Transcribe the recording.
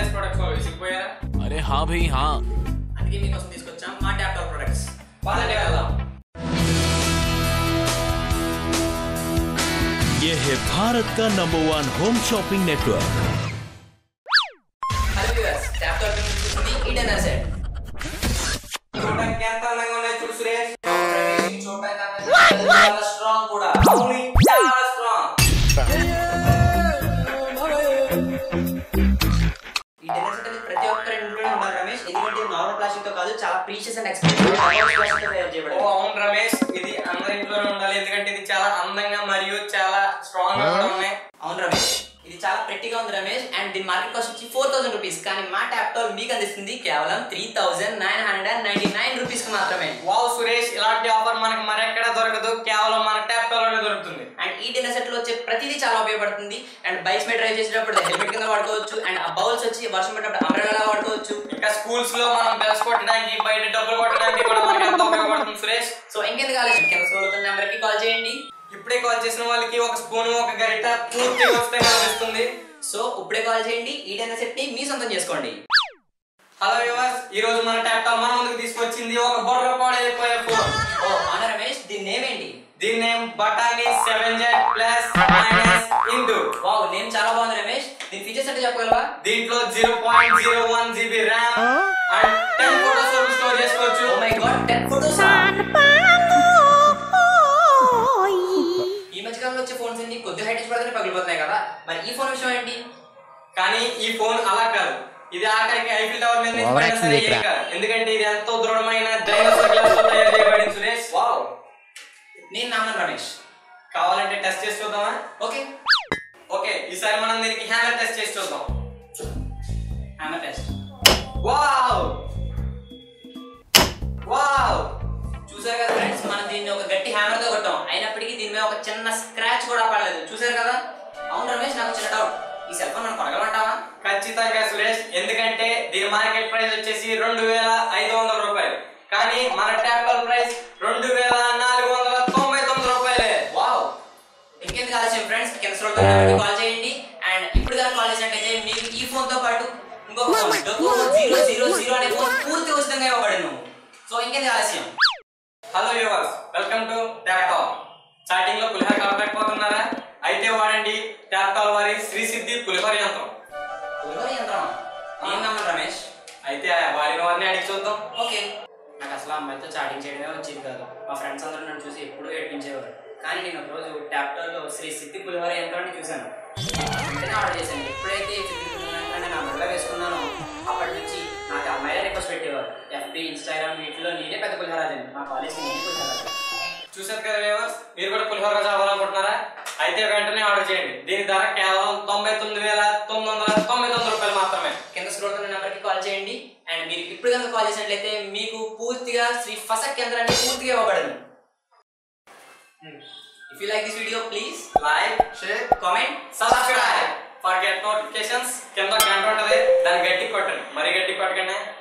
Rice products వాళ్ళు విసిగిపోయారా? अरे हाँ भाई हाँ, అందుకే మీకోసం తీసుకొచ్చాం మా ట్యాప్టాప్ ప్రొడక్ట్స్. పదండి వెళ్దాం. ये है भारत का number 1 home shopping network. Hello viewers, Taptop నుంచి చూస్తుంది ఈడెన్ అసెట్. చూడడానికి ఎంత అందంగా ఉన్నాయి చూడు సురేష్. చూడడానికి చాలా స్ట్రాంగ్ కూడా. అవును, చాలా స్ట్రాంగ్. ఈ డెన్ అసెట్ అనేది ప్రతి ఒక్కరి ఇంట్లోనే ఉండాలి రమేష్. ఎందుకంటే నార్మల్ ప్లాస్టిక్ తో కాదు, చాలా ప్రీషియస్ అండ్ ఎక్స్పెన్సివ్ ప్లాస్టిక్ తో తయారు చేయబడింది. అవును రమేష్, ఇది అందరి ఇంట్లోనే ఉండాలి. ఎందుకంటే ఇది చాలా అందంగా మరియు చాలా స్ట్రాంగ్ గా కూడా ఉన్నాయి. అవును రమేష్, ఇది చాలా ప్రెట్టిగా ఉంది రమేష్. అండ్ దీని మార్కెట్ కాస్ట్ వచ్చి 4000 రూపీస్. కానీ మా ట్యాప్టాప్ మీకు అందిస్తుంది కేవలం 3999 రూపీస్ కి మాత్రమే. వావ్ సురేష్, ఇలాంటి ఆఫర్ మనకి మరెక్కడ దొరకదు, కేవలం మన ట్యాప్టాప్ లోనే దొరుకుతుంది. అండ్ ఈ డెన్ అసెట్ లో వచ్చే ప్రతిదీ చాలా ఉపయోగపడుతుంది. అండ్ బైక్స్ మీద డ్రైవ్ చేసేటప్పుడు హెల్మెట్ కింద వాడుకోవచ్చు. అండ్ ఆ బౌల్స్ వచ్చి వర్షం పడినప్పుడు అంబ్రెల్లా వాడుకోవచ్చు. ఇంకా స్కూల్స్ లో మనం బెల్స్ కొట్టడానికి, బయట డబ్బులు కొట్టడానికి కూడా మనకి ఎంతో ఉపయోగపడుతుంది సురేష్. సో ఇంకెందుకు ఆలోచన, కింద స్క్రోల్ అవుతున్న నెంబర్ కి కాల్ చేయండి. ఇప్పుడే కాల్ చేసిన వాళ్ళకి ఒక స్పూన్, ఒక గరిట పూర్తిగా ఉచితంగా లభిస్తుంది. సో ఇప్పుడే కాల్ చేయండి, ఈ డెన్ అసెట్ ని మీ సొంతం చేసుకోండి. హలో వ్యూవర్స్, ఈ రోజు మన ట్యాప్టాప్ మన ముందుకు తీసుకొచ్చింది ఒక బొర్ర పాడైపోయే ఫోన్. ఓ అవునా రమేష్, దీని నేమ్ ఏంటి? దీని నేమ్ బటానీ 7Z+ ఇంటూ. వావ్, నేమ్ చాలా బాగుంది రమేష్. దీని ఫీచర్స్ అంటే చెప్పగలవా? దీంట్లో 0.01 GB RAM and 10 photos store చేసుకోవచ్చు. Oh my god, 10 photos. ఈ మధ్య కాలంలో వచ్చే ఫోన్స్ అన్ని కొద్ది హైట్ పడితే పగిలిపోతున్నాయి కదా, మరి ఈ ఫోన్ విషయం ఏంటి? కానీ ఈ ఫోన్ అలా కాదు, ఇది ఆఖరికి ఐఫిల్ టవర్ మీద నుంచి పడినా సరే ఏం కాదు. ఎందుకంటే ఇది ఎంతో దృఢమైన డైనోసార్ గ్లాస్ తో తయారు చేయబడింది సురేష్. వావ్, నేను నమ్మను రమేష్. కావాలంటే టెస్ట్ చేసి చూద్దామా? ఓకే ఓకే, ఈసారి మనం దీనికి హ్యామర్ టెస్ట్ చేసి చూద్దాం. Hammer test. వావ్ వావ్, చూసారు కదా ఫ్రెండ్స్, మనం దీన్ని ఒక గట్టి హ్యామర్ తో కొట్టాం. అయినప్పటికీ దీని మీద ఒక చిన్న స్క్రాచ్ కూడా పడలేదు. చూసారు కదా. అవును రమేష్, నాకు చిన్న డౌట్, ఈ సెల్ ఫోన్ మనం కొనగలమంటావా? ఖచ్చితంగా సురేష్, ఎందుకంటే దీని మార్కెట్ ప్రైస్ వచ్చేసి 2500 రూపాయలు. కానీ మన ట్యాప్టాప్ ప్రైస్ 2499 రూపాయలే. వావ్, ఇంకెందుకు ఆలస్యం ఫ్రెండ్స్, కింద స్క్రోల్ అవుతున్న నెంబర్కి కాల్ చేయండి. అండ్ ఇప్పుడు కనుక కాల్ చేసినట్టయితే మీకు ఈ ఫోన్ తో పాటు ఇంకొక ఫోన్ డొకోమో 000 అనే ఫోన్ పూర్తి ఉచితంగా ఇవ్వబడును. సో ఇంకెందుకు ఆలస్యం. Hello viewers, welcome to Taptop. Starting లో పులిహోర కలపలేకపోతున్నారా? అయితే వాడండి ట్యాప్టాప్ వారి శ్రీ సిద్ధి పులిహోర యంత్రం. పులిహోర యంత్రం? నేను నమ్మను రమేష్. అయితే వారిని వారిని అడిగి చూద్దాం. ఓకే, నాకు అసలు అమ్మాయితో చాటింగ్ చేయడమే వచ్చేది కాదు. మా ఫ్రెండ్స్ అందరూ నన్ను చూసి ఎప్పుడూ ఏడిపించేవారు. కానీ నేను ఒకరోజు ట్యాప్టాప్ లో శ్రీ సిద్ధి పులిహోర యంత్రాన్ని చూశాను. వెంటనే ఆర్డర్ చేశాను. ఎప్పుడైతే సిద్ధి పులిహోర యంత్రాన్ని నా మెడలో వేసుకున్నానో అప్పటి నుంచి నాకు అమ్మాయిలే రిక్వెస్ట్ పెట్టేవారు. ఎఫ్బీ, ఇన్స్టాగ్రామ్ వీటిలో నేనే పెద్ద పులిహోరాజని. మా కాలేజ్కి నేనే పులిహోరాజని. చూసారు కదా వ్యూవర్స్, మీరు కూడా పులిహోర కావాలనుకుంటున్నారా? అయితే వెంటనే ఆర్డర్ చేయండి. దీని ధర కేవలం 99,999 రూపాయలు మాత్రమే. కింద స్క్రోల్ అవుతున్న నెంబర్కి కాల్ చేయండి. అండ్ మీరు ఇప్పుడు కనుక కాల్ చేసినట్లయితే మీకు పూర్తిగా శ్రీ ఫసక్ కేంద్రాన్ని పూర్తిగా ఇవ్వబడను. If you like this video, please like, share, comment, subscribe. For get notifications. కింద గంట ఉంటది, దాన్ని గట్టి కొట్టండి. మరి గట్టి కొట్టగానే